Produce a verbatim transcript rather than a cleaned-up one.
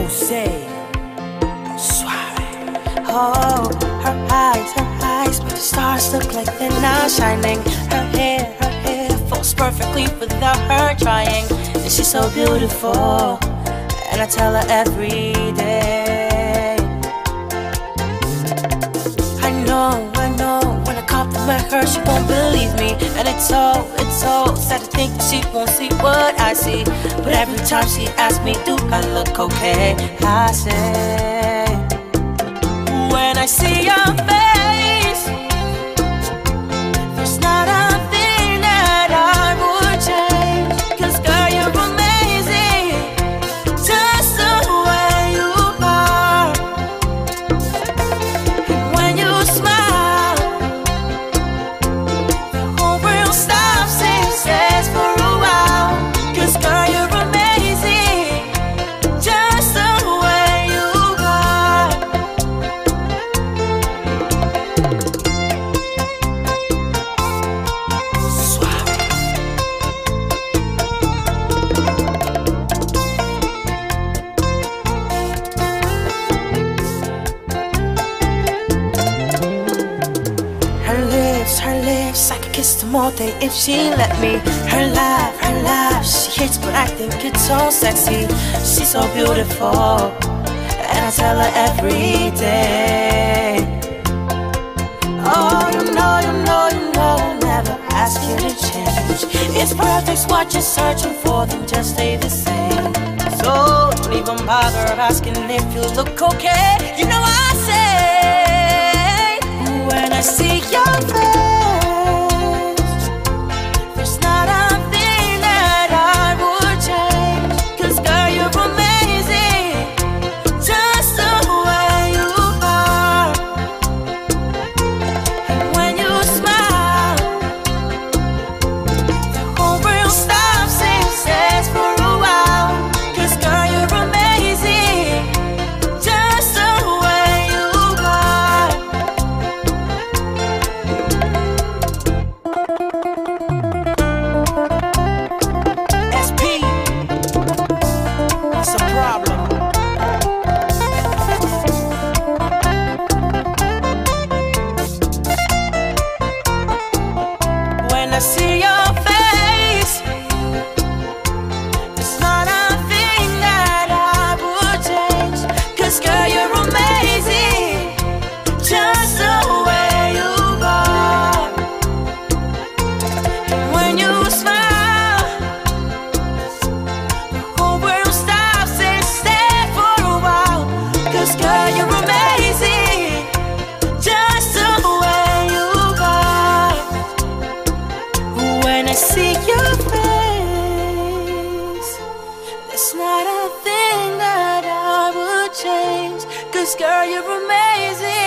Jose Suave. Oh, her eyes, her eyes make the stars look like they're not shining. Her hair, her hair falls perfectly without her trying. And she's so beautiful, and I tell her every day. I know, I know, when I compliment her, she won't believe me. And it's so, it's so sad to think that she won't see what I see. But every time she asks me, do I look okay? I say, when I see your face, there's not a thing that I would change. 'Cause girl, you're amazing, just the way you are. And when you smile, the whole world stops and stares for a while. 'Cause girl, you're amazing, just the way you are. Suave. Her lips, her lips, I could kiss them all day if she let me. Her laugh, her laugh, she hits but I think it's so sexy. She's so beautiful, and I tell her every day. Oh, you know, you know, you know, I'll never ask you to change. It's perfect what you're searching for, then just stay the same. So don't even bother asking if you look okay. You know I say, when I see your face, there's not a thing that I would change. 'Cause girl, you're amazing, just the way you are. And when you smile, the whole world stops and stares for a while. 'Cause girl, you're amazing, just the way you are. S P, it's a problem. When I see your face, it's not a thing that I would change. 'Cause girl, you're amazing, just the way you are. And when you smile, the whole world stops and stares for a while. 'Cause girl, you're amazing, just the way you are. When I see your face, there's not a thing that I would change. 'Cause girl, you're amazing.